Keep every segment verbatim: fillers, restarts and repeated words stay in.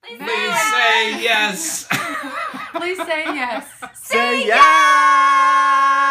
Please, Please say yes. Please say yes. Say yes!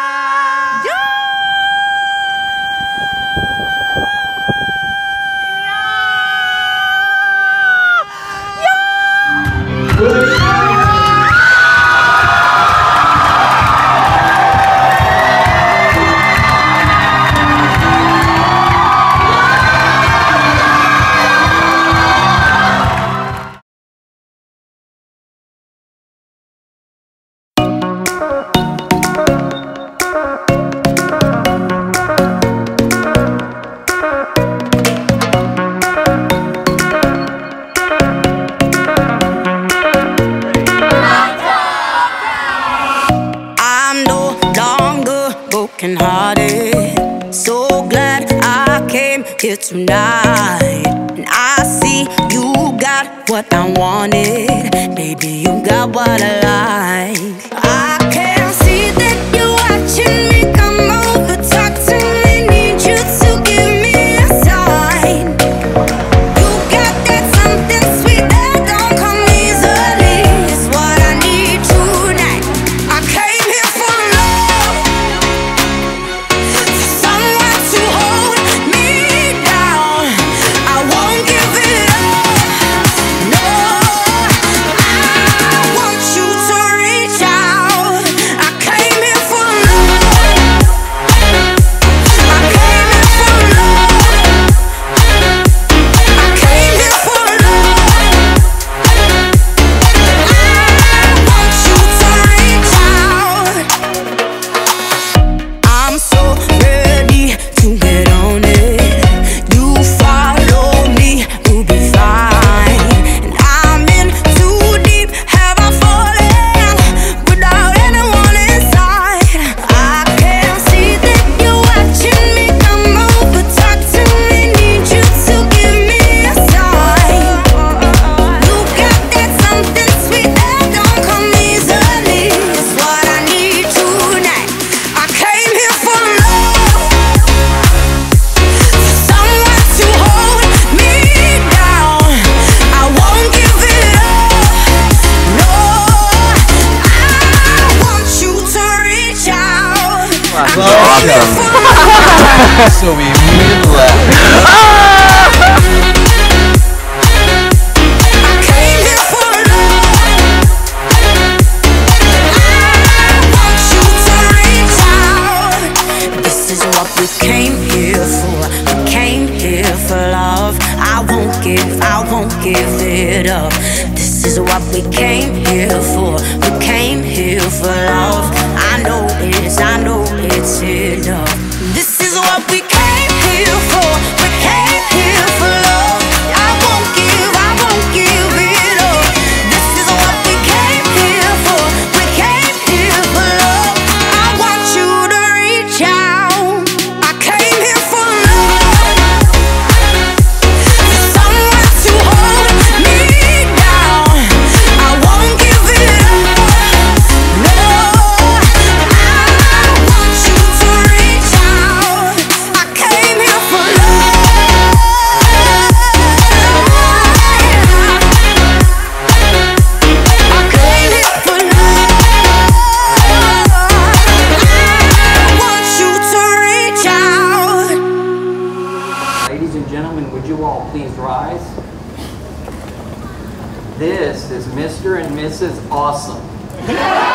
Hearted, so glad I came here tonight. And I see you got what I wanted. Baby, you got what I like. I can see that you're watching me. Come over, talk to me. Need you to give me a sign. You got that something sweet that don't come easily. It's what I need tonight. I came here for love. So we immediately left. This is what we came here for. We came here for love. I won't give, I won't give it up. This is what we came here for. We came here for love. I know it's, I know it's enough. This is what we came here for. We came here for love. I won't give, I won't give it up. This is what we came here for. We came here for love. I want you to reach out. I came here for love. For someone to hold me down. I won't give it up. No, I want you to reach out. I came here for love. I came here for love. I want you to reach out. Ladies and gentlemen, would you all please rise? This is Mister and Missus Awesome.